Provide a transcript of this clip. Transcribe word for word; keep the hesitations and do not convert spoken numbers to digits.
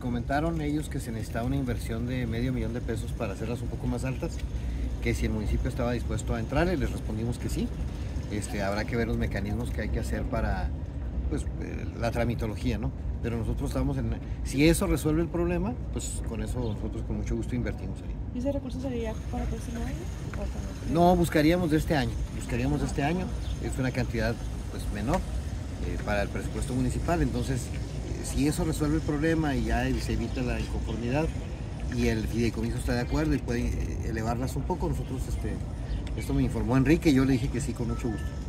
comentaron ellos que se necesitaba una inversión de medio millón de pesos para hacerlas un poco más altas, que si el municipio estaba dispuesto a entrar, y les respondimos que sí. Este, habrá que ver los mecanismos que hay que hacer para pues, eh, la tramitología, ¿no? Pero nosotros estamos en... Si eso resuelve el problema, pues con eso nosotros con mucho gusto invertimos ahí. ¿Y ese recurso sería para el próximo año? ¿O para el... No, buscaríamos de este año, buscaríamos de este año, es una cantidad pues menor eh, para el presupuesto municipal, entonces eh, si eso resuelve el problema y ya se evita la inconformidad y el fideicomiso está de acuerdo y puede elevarlas un poco, nosotros, este, esto me informó Enrique y yo le dije que sí, con mucho gusto.